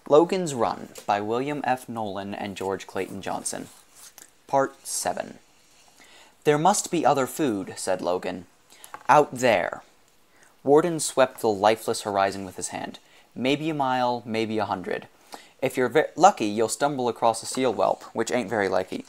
Logan's Run by William F. Nolan and George Clayton Johnson. Part 7. "There must be other food," said Logan. "Out there." Warden swept the lifeless horizon with his hand. "Maybe a mile, maybe 100. If you're lucky, you'll stumble across a seal whelp, which ain't very likely.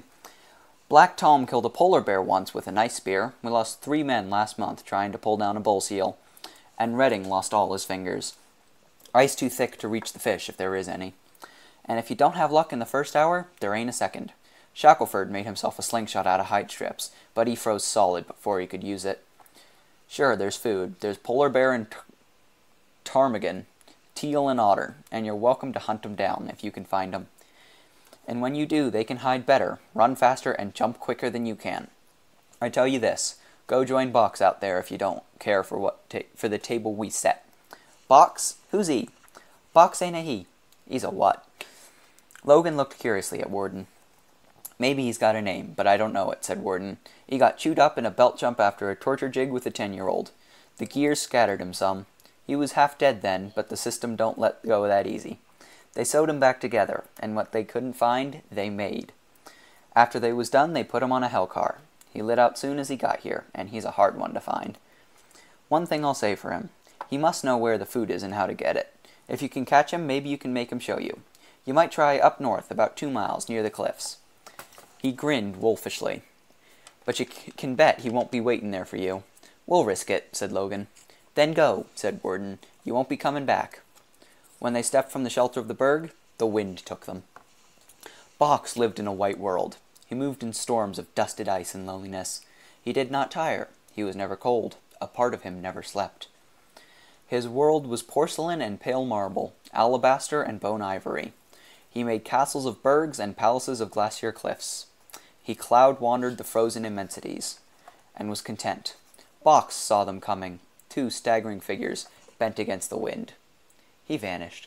Black Tom killed a polar bear once with a nice spear. We lost 3 men last month trying to pull down a bull seal. And Redding lost all his fingers. Ice too thick to reach the fish, if there is any. And if you don't have luck in the first hour, there ain't a second. Shackelford made himself a slingshot out of hide strips, but he froze solid before he could use it. Sure, there's food. There's polar bear and ptarmigan, teal and otter, and you're welcome to hunt 'em down if you can find 'em. And when you do, they can hide better, run faster, and jump quicker than you can. I tell you this, go join Box out there if you don't care for the table we set. Box? Who's he? Box ain't a he. He's a what? Logan looked curiously at Warden. "Maybe he's got a name, but I don't know it," said Warden. "He got chewed up in a belt jump after a torture jig with a 10-year-old. The gears scattered him some. He was half dead then, but the system don't let go that easy. They sewed him back together, and what they couldn't find, they made. After they was done, they put him on a hell car. He lit out soon as he got here, and he's a hard one to find. One thing I'll say for him. He must know where the food is and how to get it. If you can catch him, maybe you can make him show you. You might try up north, about 2 miles, near the cliffs." He grinned wolfishly. "But you can bet he won't be waiting there for you." "We'll risk it," said Logan. "Then go," said Warden. "You won't be coming back." When they stepped from the shelter of the berg, the wind took them. Box lived in a white world. He moved in storms of dusted ice and loneliness. He did not tire. He was never cold. A part of him never slept. His world was porcelain and pale marble, alabaster and bone ivory. He made castles of bergs and palaces of glacier cliffs. He cloud-wandered the frozen immensities, and was content. Box saw them coming, 2 staggering figures, bent against the wind. He vanished.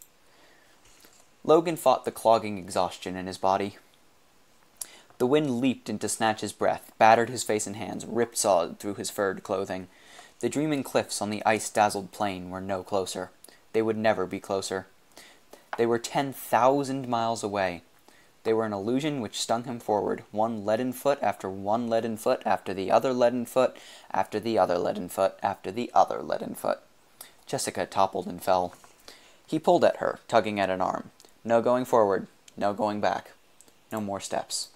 Logan fought the clogging exhaustion in his body. The wind leaped in to snatch his breath, battered his face and hands, ripped solid through his furred clothing. The dreaming cliffs on the ice-dazzled plain were no closer. They would never be closer. They were 10,000 miles away. They were an illusion which stung him forward, one leaden foot after one leaden foot, after the other leaden foot, after the other leaden foot, after the other leaden foot. Jessica toppled and fell. He pulled at her, tugging at an arm. No going forward, no going back. No more steps.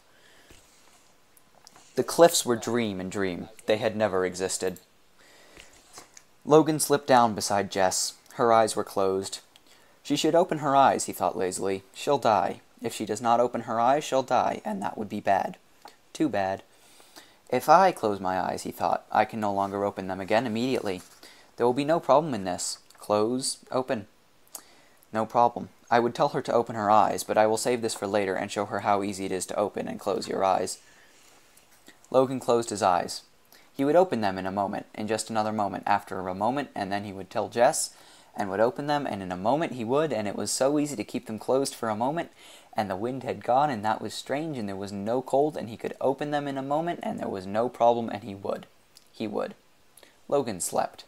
The cliffs were dream and dream. They had never existed. Logan slipped down beside Jess. Her eyes were closed. She should open her eyes, he thought lazily. She'll die. If she does not open her eyes, she'll die, and that would be bad. Too bad. If I close my eyes, he thought, I can no longer open them again immediately. There will be no problem in this. Close, open. No problem. I would tell her to open her eyes, but I will save this for later and show her how easy it is to open and close your eyes. Logan closed his eyes. He would open them in a moment, in just another moment, after a moment, and then he would tell Jess, and would open them, and in a moment he would, and it was so easy to keep them closed for a moment, and the wind had gone, and that was strange, and there was no cold, and he could open them in a moment, and there was no problem, and he would. He would. Logan slept.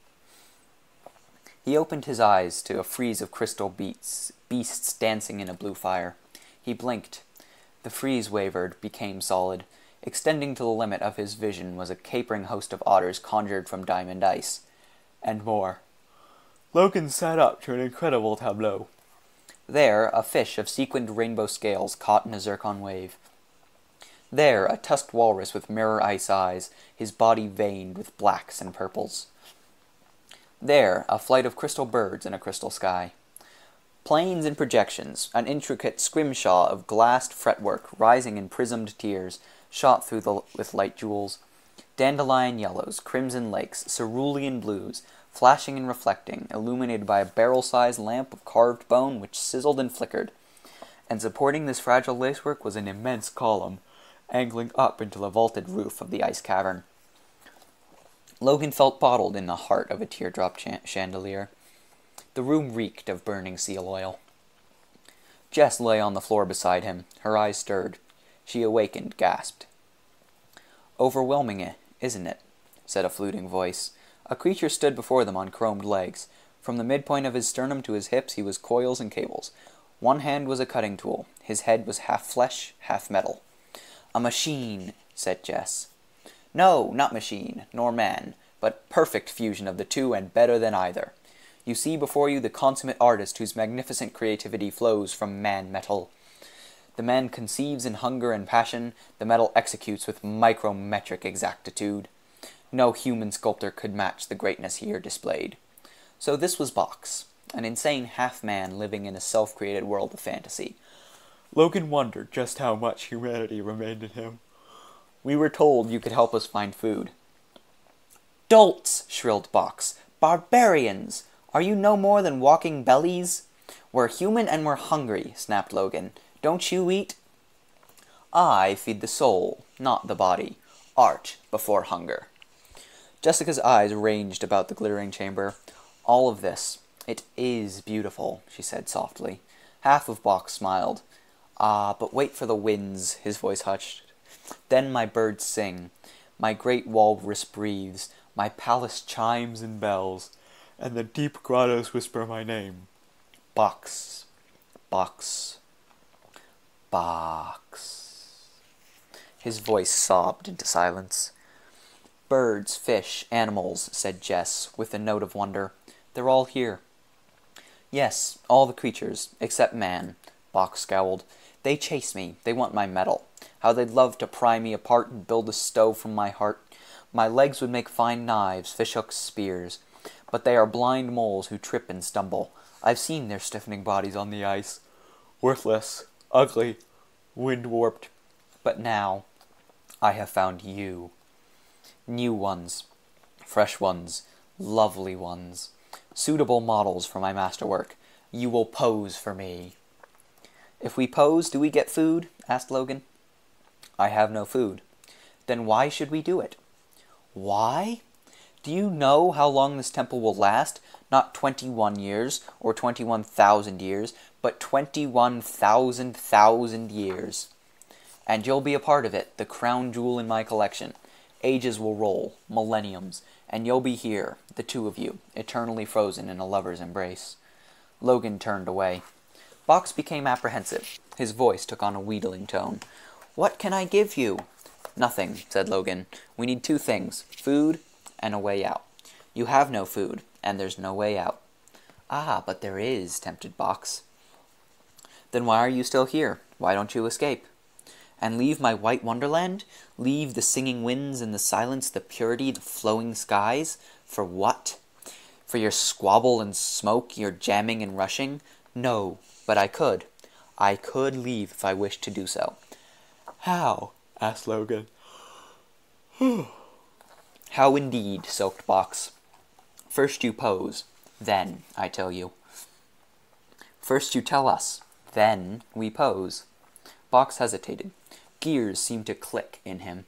He opened his eyes to a frieze of crystal beasts dancing in a blue fire. He blinked. The frieze wavered, became solid. Extending to the limit of his vision was a capering host of otters conjured from diamond ice. And more. Logan sat up to an incredible tableau. There, a fish of sequined rainbow scales caught in a zircon wave. There, a tusked walrus with mirror ice eyes, his body veined with blacks and purples. There, a flight of crystal birds in a crystal sky. Planes and projections, an intricate scrimshaw of glassed fretwork rising in prismed tiers, shot through with light jewels. Dandelion yellows, crimson lakes, cerulean blues, flashing and reflecting, illuminated by a barrel-sized lamp of carved bone which sizzled and flickered. And supporting this fragile lacework was an immense column, angling up into the vaulted roof of the ice cavern. Logan felt bottled in the heart of a teardrop chandelier. The room reeked of burning seal oil. Jess lay on the floor beside him. Her eyes stirred. She awakened, gasped. "Overwhelming, isn't it?" said a fluting voice. A creature stood before them on chromed legs. From the midpoint of his sternum to his hips he was coils and cables. One hand was a cutting tool. His head was half flesh, half metal. "A machine," said Jess. "No, not machine, nor man, but perfect fusion of the two and better than either. You see before you the consummate artist whose magnificent creativity flows from man-metal. The man conceives in hunger and passion, the metal executes with micrometric exactitude. No human sculptor could match the greatness here displayed." So this was Box, an insane half-man living in a self-created world of fantasy. Logan wondered just how much humanity remained in him. "We were told you could help us find food." "Dolts!" shrilled Box. "Barbarians! Are you no more than walking bellies?" "We're human and we're hungry," snapped Logan. "Don't you eat?" "I feed the soul, not the body. Art before hunger." Jessica's eyes ranged about the glittering chamber. "All of this. It is beautiful," she said softly. Half of Box smiled. "Ah, but wait for the winds," his voice hushed. "Then my birds sing, my great walrus breathes, my palace chimes and bells, and the deep grottos whisper my name. Box, Box, Box." His voice sobbed into silence. "Birds, fish, animals," said Jess, with a note of wonder. "They're all here." "Yes, all the creatures, except man," Box scowled. "They chase me, they want my metal. How they'd love to pry me apart and build a stove from my heart. My legs would make fine knives, fishhooks, spears. But they are blind moles who trip and stumble. I've seen their stiffening bodies on the ice. Worthless, ugly, wind-warped. But now I have found you. New ones, fresh ones, lovely ones. Suitable models for my masterwork. You will pose for me." "If we pose, do we get food?" asked Logan. "I have no food." "Then why should we do it?" "Why? Do you know how long this temple will last? Not 21 years, or 21,000 years, but 21,000 years. And you'll be a part of it, the crown jewel in my collection. Ages will roll, millenniums, and you'll be here, the two of you, eternally frozen in a lover's embrace." Logan turned away. Box became apprehensive. His voice took on a wheedling tone. "What can I give you?" "Nothing," said Logan. "We need two things, food and a way out. You have no food, and there's no way out." "Ah, but there is," tempted Box. "Then why are you still here? Why don't you escape?" "And leave my white wonderland? Leave the singing winds and the silence, the purity, the flowing skies? For what? For your squabble and smoke, your jamming and rushing? No, but I could. I could leave if I wished to do so." "How?" asked Logan. "How indeed," soaked Box. "First you pose, then I tell you." "First you tell us, then we pose." Box hesitated. Gears seemed to click in him.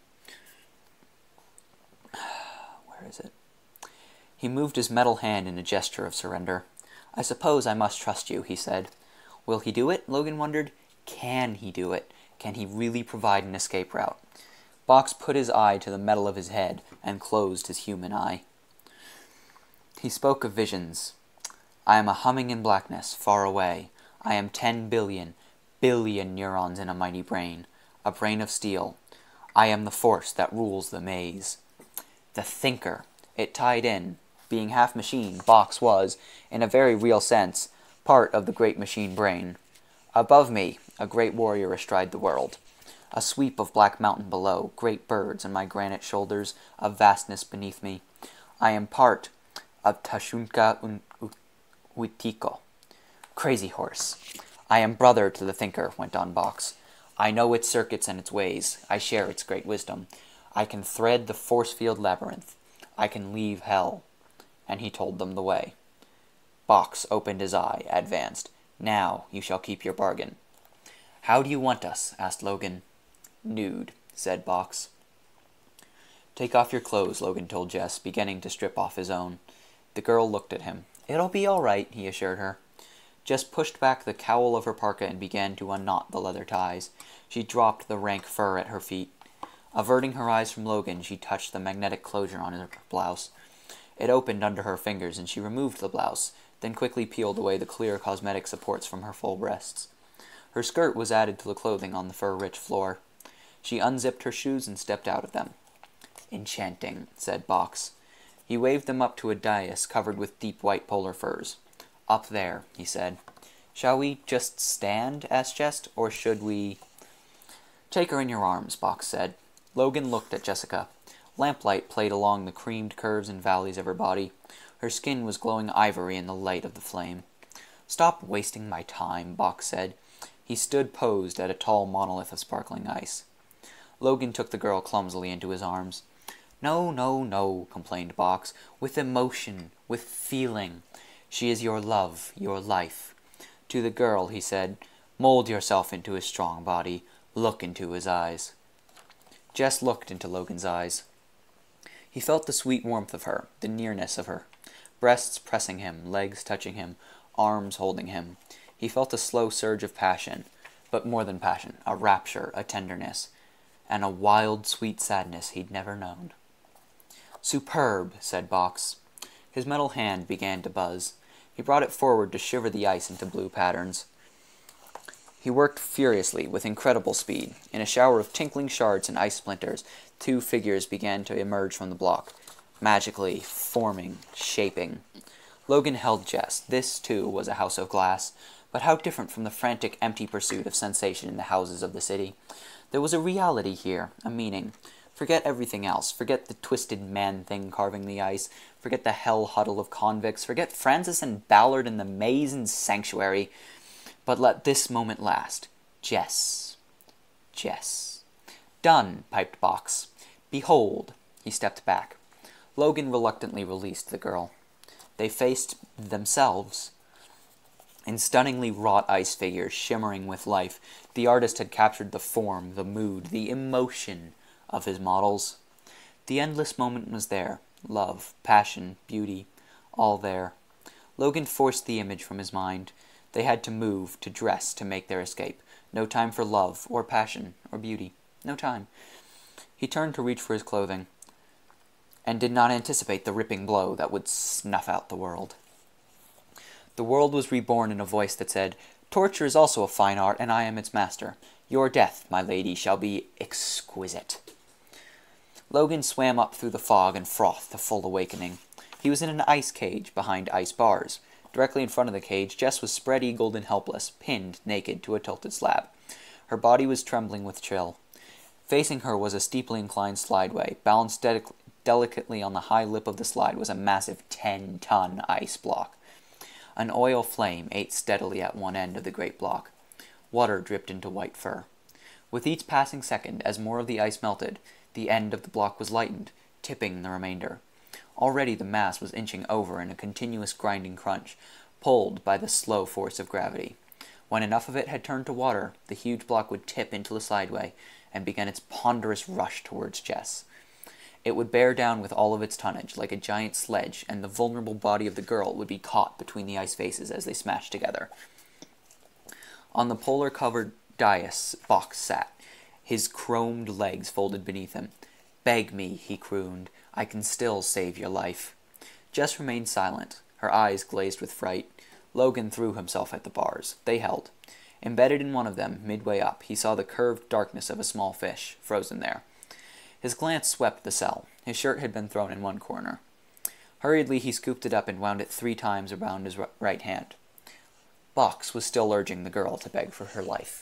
Where is it? He moved his metal hand in a gesture of surrender. "I suppose I must trust you," he said. Will he do it? Logan wondered. Can he do it? Can he really provide an escape route? Box put his eye to the metal of his head and closed his human eye. He spoke of visions. "I am a humming in blackness, far away. I am 10 billion neurons in a mighty brain, a brain of steel. I am the force that rules the maze." The thinker. It tied in. Being half machine, Box was, in a very real sense, part of the great machine brain. Above me, a great warrior astride the world. A sweep of black mountain below, great birds on my granite shoulders, a vastness beneath me. I am part of Tashunka Uitiko. Crazy horse. "I am brother to the thinker," went on Box. "I know its circuits and its ways. I share its great wisdom. I can thread the force field labyrinth. I can leave hell." And he told them the way. Box opened his eye, advanced. "Now you shall keep your bargain." "How do you want us?" asked Logan. "Nude," said Box. "Take off your clothes," Logan told Jess, beginning to strip off his own. The girl looked at him. "It'll be all right," he assured her. Jess pushed back the cowl of her parka and began to unknot the leather ties. She dropped the rank fur at her feet. Averting her eyes from Logan, she touched the magnetic closure on her blouse. It opened under her fingers, and she removed the blouse, then quickly peeled away the clear cosmetic supports from her full breasts. Her skirt was added to the clothing on the fur-rich floor. She unzipped her shoes and stepped out of them. "Enchanting," said Box. He waved them up to a dais covered with deep white polar furs. "Up there," he said. "Shall we just stand?" asked Jess, "or should we—" "Take her in your arms," Box said. Logan looked at Jessica. Lamplight played along the creamed curves and valleys of her body. Her skin was glowing ivory in the light of the flame. "Stop wasting my time," Box said. He stood posed at a tall monolith of sparkling ice. Logan took the girl clumsily into his arms. "No, no, no," complained Box. "With emotion, with feeling. She is your love, your life." To the girl, he said, "Mold yourself into his strong body. Look into his eyes." Jess looked into Logan's eyes. He felt the sweet warmth of her, the nearness of her. Breasts pressing him, legs touching him, arms holding him. He felt a slow surge of passion, but more than passion, a rapture, a tenderness, and a wild, sweet sadness he'd never known. "Superb," said Box. His metal hand began to buzz. He brought it forward to shiver the ice into blue patterns. He worked furiously, with incredible speed. In a shower of tinkling shards and ice splinters, two figures began to emerge from the block, magically forming, shaping. Logan held Jess. This, too, was a house of glass, but how different from the frantic, empty pursuit of sensation in the houses of the city. There was a reality here, a meaning. Forget everything else. Forget the twisted man-thing carving the ice. Forget the hell huddle of convicts. Forget Francis and Ballard and the maze and sanctuary. But let this moment last. Jess. Jess. "Done," piped Box. "Behold." He stepped back. Logan reluctantly released the girl. They faced themselves. In stunningly wrought ice figures, shimmering with life, the artist had captured the form, the mood, the emotion of his models. The endless moment was there. Love, passion, beauty, all there. Logan forced the image from his mind. They had to move, to dress, to make their escape. No time for love, or passion, or beauty. No time. He turned to reach for his clothing, and did not anticipate the ripping blow that would snuff out the world. The world was reborn in a voice that said, "Torture is also a fine art, and I am its master. Your death, my lady, shall be exquisite." Logan swam up through the fog and froth to full awakening. He was in an ice cage behind ice bars. Directly in front of the cage, Jess was spread-eagled and helpless, pinned naked to a tilted slab. Her body was trembling with chill. Facing her was a steeply inclined slideway. Balanced delicately on the high lip of the slide was a massive 10-ton ice block. An oil flame ate steadily at one end of the great block. Water dripped into white fur. With each passing second, as more of the ice melted, the end of the block was lightened, tipping the remainder. Already the mass was inching over in a continuous grinding crunch, pulled by the slow force of gravity. When enough of it had turned to water, the huge block would tip into the slideway and begin its ponderous rush towards Jess. It would bear down with all of its tonnage, like a giant sledge, and the vulnerable body of the girl would be caught between the ice faces as they smashed together. On the polar-covered dais, Box sat, his chromed legs folded beneath him. "Beg me," he crooned. "I can still save your life." Jess remained silent, her eyes glazed with fright. Logan threw himself at the bars. They held. Embedded in one of them, midway up, he saw the curved darkness of a small fish, frozen there. His glance swept the cell. His shirt had been thrown in one corner. Hurriedly he scooped it up and wound it 3 times around his right hand. Box was still urging the girl to beg for her life.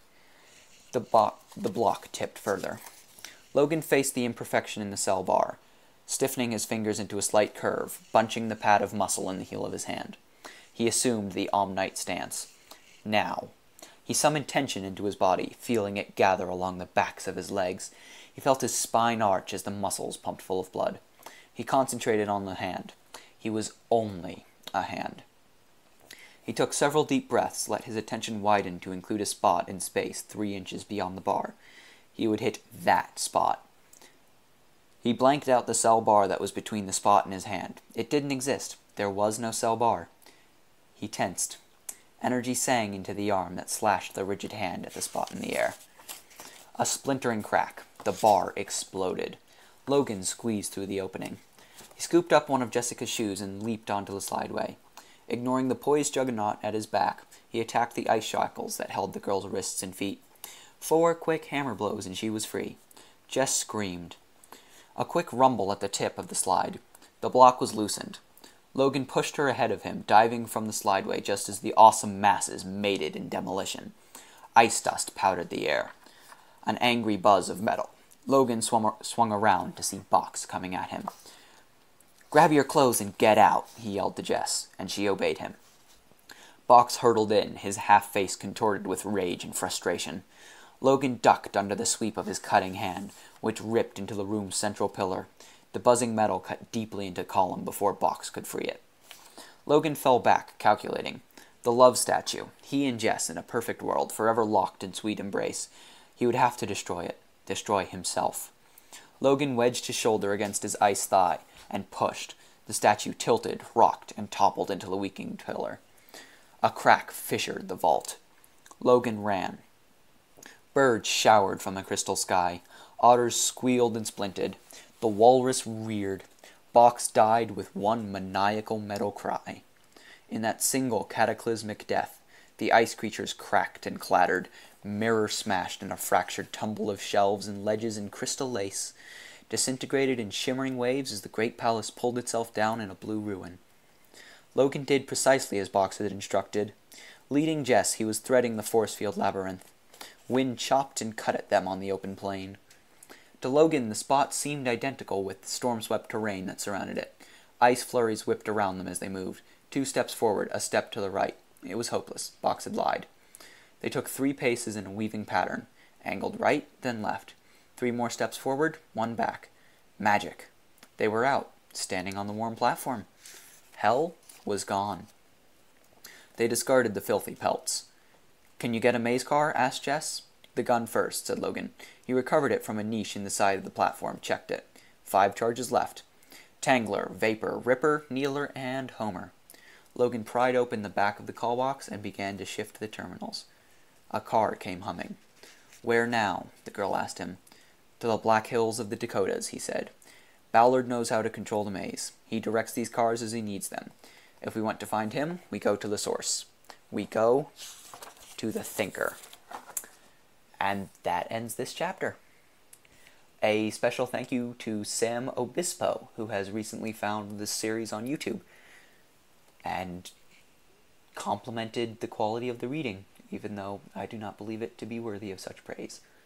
The block tipped further. Logan faced the imperfection in the cell bar, stiffening his fingers into a slight curve, bunching the pad of muscle in the heel of his hand. He assumed the Omnite stance. Now. He summoned tension into his body, feeling it gather along the backs of his legs. He felt his spine arch as the muscles pumped full of blood. He concentrated on the hand. He was only a hand. He took several deep breaths, let his attention widen to include a spot in space 3 inches beyond the bar. He would hit that spot. He blanked out the cell bar that was between the spot and his hand. It didn't exist. There was no cell bar. He tensed. Energy sang into the arm that slashed the rigid hand at the spot in the air. A splintering crack. The bar exploded. Logan squeezed through the opening. He scooped up one of Jessica's shoes and leaped onto the slideway. Ignoring the poised juggernaut at his back, he attacked the ice shackles that held the girl's wrists and feet. 4 quick hammer blows and she was free. Jess screamed. A quick rumble at the tip of the slide. The block was loosened. Logan pushed her ahead of him, diving from the slideway just as the awesome masses mated in demolition. Ice dust powdered the air. An angry buzz of metal. Logan swung around to see Box coming at him. "Grab your clothes and get out," he yelled to Jess, and she obeyed him. Box hurtled in, his half-face contorted with rage and frustration. Logan ducked under the sweep of his cutting hand, which ripped into the room's central pillar. The buzzing metal cut deeply into column before Box could free it. Logan fell back, calculating. The love statue, he and Jess in a perfect world, forever locked in sweet embrace. He would have to destroy it, destroy himself. Logan wedged his shoulder against his ice thigh and pushed. The statue tilted, rocked, and toppled into the weakening pillar. A crack fissured the vault. Logan ran. Birds showered from the crystal sky. Otters squealed and splinted. The walrus reared. Box died with one maniacal metal cry. In that single cataclysmic death, the ice creatures cracked and clattered, mirror smashed in a fractured tumble of shelves and ledges in crystal lace, disintegrated in shimmering waves as the great palace pulled itself down in a blue ruin. Logan did precisely as Box had instructed. Leading Jess, he was threading the force field labyrinth. Wind chopped and cut at them on the open plain. To Logan, the spot seemed identical with the storm-swept terrain that surrounded it. Ice flurries whipped around them as they moved. 2 steps forward, a step to the right. It was hopeless. Box had lied. They took 3 paces in a weaving pattern. Angled right, then left. 3 more steps forward, 1 back. Magic. They were out, standing on the warm platform. Hell was gone. They discarded the filthy pelts. "Can you get a maze car?" asked Jess. "The gun first," said Logan. He recovered it from a niche in the side of the platform, checked it. 5 charges left. Tangler, Vapor, Ripper, Kneeler, and Homer. Logan pried open the back of the call box and began to shift the terminals. A car came humming. "Where now?" the girl asked him. "To the Black Hills of the Dakotas," he said. "Ballard knows how to control the maze. He directs these cars as he needs them. If we want to find him, we go to the source. We go to the thinker." And that ends this chapter. A special thank you to Sam Obispo, who has recently found this series on YouTube and complimented the quality of the reading, even though I do not believe it to be worthy of such praise.